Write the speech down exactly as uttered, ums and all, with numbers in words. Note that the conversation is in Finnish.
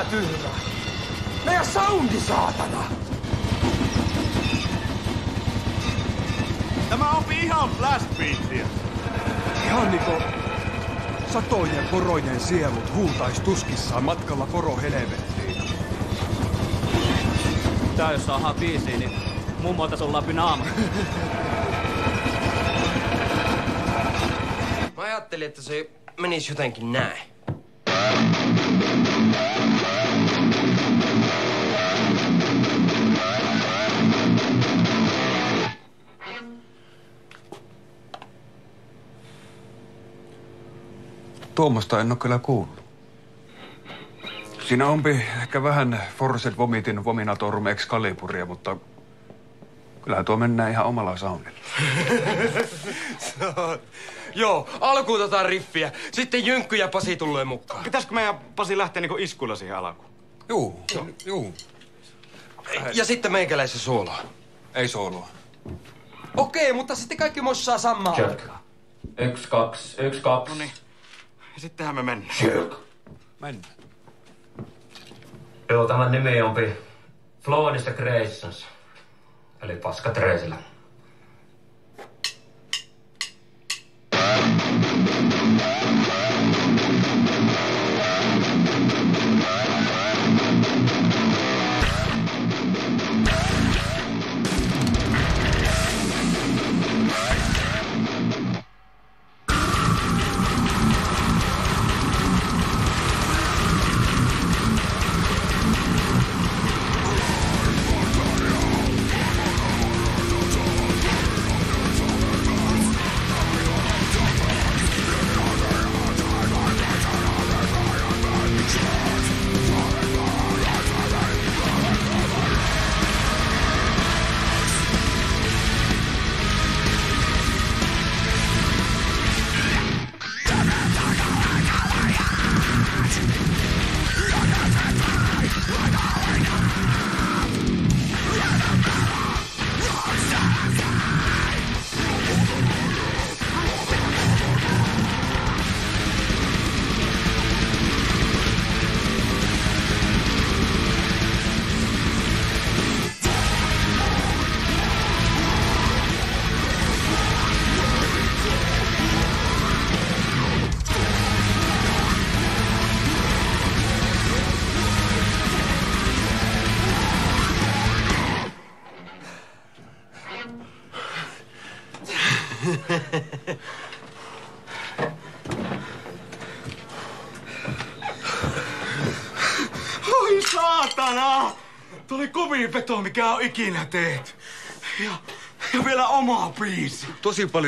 tyhmä? Meidän soundi, saatana! Tämä on ihan blast beatia. Ihan niinku satojen porojen sielut huutais tuskissaan matkalla porohelvettiin. Tää jos saadaan biisiin, niin mummolta sun läpi naama. Mä ajattelin, että se menisi jotenkin näin. Tuommoista en oo kyllä kuullut. Siinä onpi ehkä vähän Forced Vomitin Vominatorum Excaliburia, mutta kyllähän tuo mennään ihan omalla soundilla. Joo, alkuun tota riffiä. Sitten Jynkky ja Pasi tulee mukaan. Pitäisikö meidän Pasi lähteä niinku iskuilla siihen alkuun? Juu, juu. Ja sitten meikäläisen sooloa. Ei sooloa. Okei, mutta sitten kaikki mossaa samaa aikaa. Yksi, kaksi, yksi, kaksi. Noniin. Ja sittenhän me mennään. Mennään. Joo, tämän nimi on Floodista Creations. Eli Paska Treisillä. Oi saatana! Tuo oli kovin veto, mikä on ikinä teet. Ja, ja vielä oma biisi. Tosi paljon